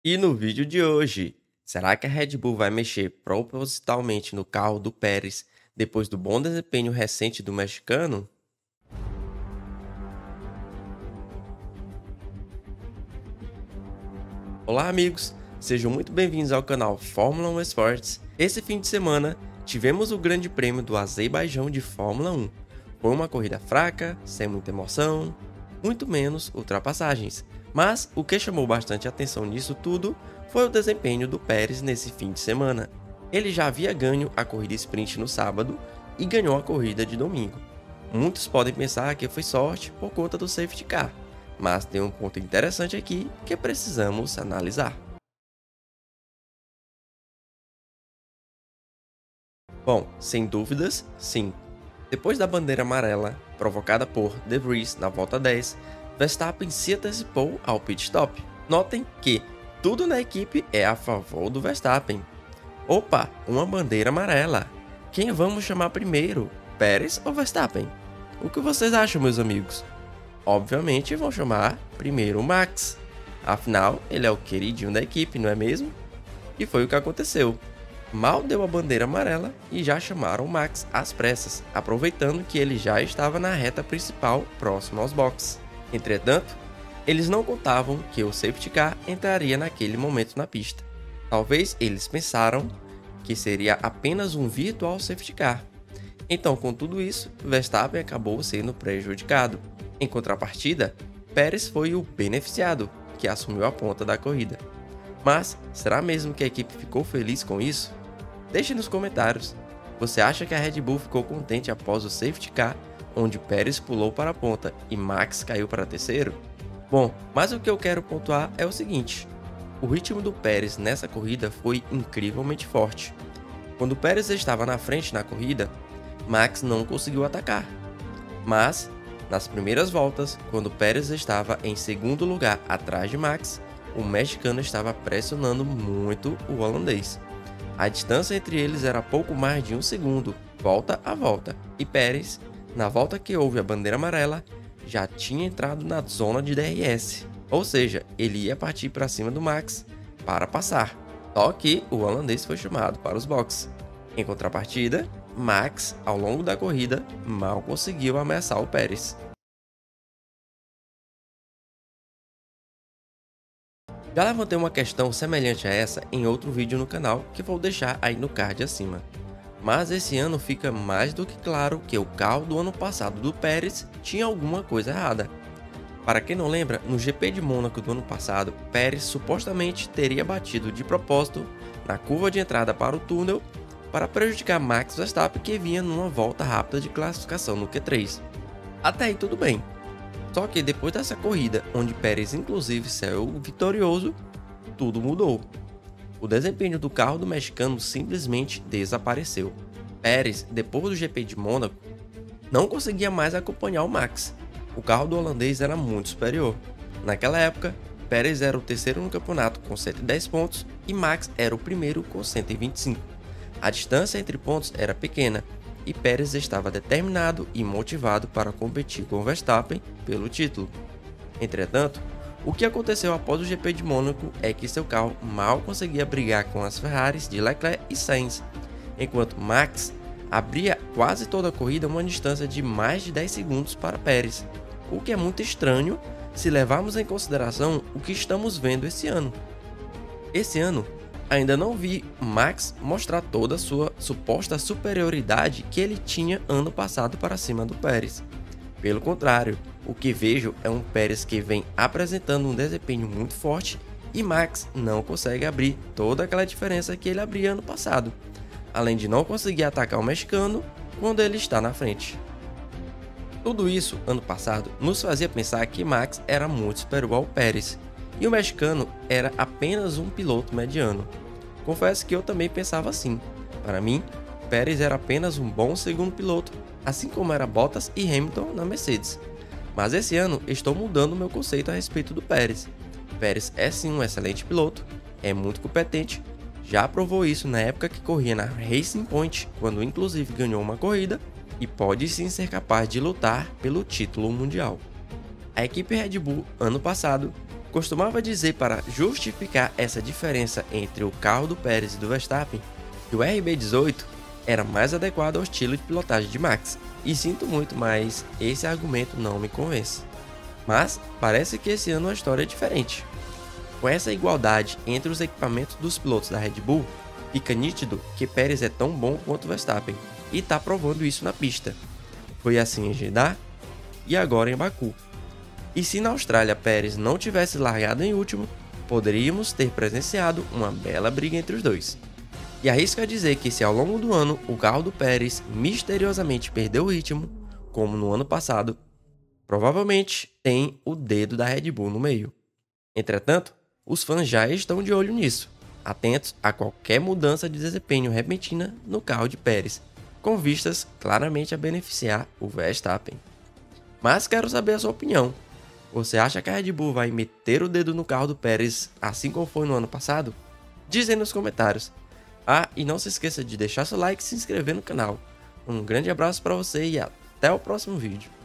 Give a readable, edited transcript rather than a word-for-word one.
E no vídeo de hoje, será que a Red Bull vai mexer propositalmente no carro do Pérez depois do bom desempenho recente do mexicano? Olá amigos, sejam muito bem-vindos ao canal Fórmula 1 Esportes. Esse fim de semana tivemos o Grande Prêmio do Azerbaijão de Fórmula 1. Foi uma corrida fraca, sem muita emoção, muito menos ultrapassagens. Mas o que chamou bastante atenção nisso tudo foi o desempenho do Pérez nesse fim de semana. Ele já havia ganho a corrida sprint no sábado e ganhou a corrida de domingo. Muitos podem pensar que foi sorte por conta do safety car, mas tem um ponto interessante aqui que precisamos analisar. Bom, sem dúvidas, sim. Depois da bandeira amarela, provocada por De Vries na volta 10, Verstappen se antecipou ao pit stop. Notem que tudo na equipe é a favor do Verstappen. Opa, uma bandeira amarela. Quem vamos chamar primeiro, Pérez ou Verstappen? O que vocês acham, meus amigos? Obviamente vão chamar primeiro o Max. Afinal, ele é o queridinho da equipe, não é mesmo? E foi o que aconteceu. Mal deu a bandeira amarela e já chamaram o Max às pressas, aproveitando que ele já estava na reta principal, próximo aos boxes. Entretanto, eles não contavam que o safety car entraria naquele momento na pista. Talvez eles pensaram que seria apenas um virtual safety car. Então, com tudo isso, Verstappen acabou sendo prejudicado. Em contrapartida, Pérez foi o beneficiado, que assumiu a ponta da corrida. Mas, será mesmo que a equipe ficou feliz com isso? Deixe nos comentários. Você acha que a Red Bull ficou contente após o safety car, onde Pérez pulou para a ponta e Max caiu para terceiro? Bom, mas o que eu quero pontuar é o seguinte: o ritmo do Pérez nessa corrida foi incrivelmente forte. Quando Pérez estava na frente na corrida, Max não conseguiu atacar. Mas, nas primeiras voltas, quando Pérez estava em segundo lugar atrás de Max, o mexicano estava pressionando muito o holandês. A distância entre eles era pouco mais de um segundo, volta a volta, e Pérez, na volta que houve a bandeira amarela, já tinha entrado na zona de DRS, ou seja, ele ia partir para cima do Max para passar, só que o holandês foi chamado para os boxes. Em contrapartida, Max, ao longo da corrida, mal conseguiu ameaçar o Pérez. Já levantei uma questão semelhante a essa em outro vídeo no canal que vou deixar aí no card acima. Mas esse ano fica mais do que claro que o carro do ano passado do Pérez tinha alguma coisa errada. Para quem não lembra, no GP de Mônaco do ano passado, Pérez supostamente teria batido de propósito na curva de entrada para o túnel para prejudicar Max Verstappen, que vinha numa volta rápida de classificação no Q3. Até aí tudo bem. Só que depois dessa corrida, onde Pérez inclusive saiu vitorioso, tudo mudou. O desempenho do carro do mexicano simplesmente desapareceu. Pérez, depois do GP de Mônaco, não conseguia mais acompanhar o Max. O carro do holandês era muito superior. Naquela época, Pérez era o terceiro no campeonato com 110 pontos e Max era o primeiro com 125. A distância entre pontos era pequena e Pérez estava determinado e motivado para competir com Verstappen pelo título. Entretanto, o que aconteceu após o GP de Mônaco é que seu carro mal conseguia brigar com as Ferraris de Leclerc e Sainz, enquanto Max abria quase toda a corrida uma distância de mais de 10 segundos para Pérez, o que é muito estranho se levarmos em consideração o que estamos vendo esse ano. Esse ano, ainda não vi Max mostrar toda a sua suposta superioridade que ele tinha ano passado para cima do Pérez. Pelo contrário, o que vejo é um Pérez que vem apresentando um desempenho muito forte e Max não consegue abrir toda aquela diferença que ele abria ano passado, além de não conseguir atacar o mexicano quando ele está na frente. Tudo isso, ano passado, nos fazia pensar que Max era muito superior ao Pérez, e o mexicano era apenas um piloto mediano. Confesso que eu também pensava assim. Para mim, Pérez era apenas um bom segundo piloto, assim como era Bottas e Hamilton na Mercedes. Mas esse ano estou mudando meu conceito a respeito do Pérez. Pérez é sim um excelente piloto, é muito competente, já provou isso na época que corria na Racing Point, quando inclusive ganhou uma corrida, e pode sim ser capaz de lutar pelo título mundial. A equipe Red Bull, ano passado, costumava dizer para justificar essa diferença entre o carro do Pérez e do Verstappen que o RB18 era mais adequado ao estilo de pilotagem de Max. E sinto muito, mas esse argumento não me convence. Mas parece que esse ano a história é diferente. Com essa igualdade entre os equipamentos dos pilotos da Red Bull, fica nítido que Pérez é tão bom quanto Verstappen e está provando isso na pista. Foi assim em Jeddah e agora em Baku. E se na Austrália Pérez não tivesse largado em último, poderíamos ter presenciado uma bela briga entre os dois. E arrisco a dizer que se ao longo do ano o carro do Pérez misteriosamente perdeu o ritmo, como no ano passado, provavelmente tem o dedo da Red Bull no meio. Entretanto, os fãs já estão de olho nisso, atentos a qualquer mudança de desempenho repentina no carro de Pérez, com vistas claramente a beneficiar o Verstappen. Mas quero saber a sua opinião. Você acha que a Red Bull vai meter o dedo no carro do Pérez assim como foi no ano passado? Diz aí nos comentários. Ah, e não se esqueça de deixar seu like e se inscrever no canal. Um grande abraço para você e até o próximo vídeo.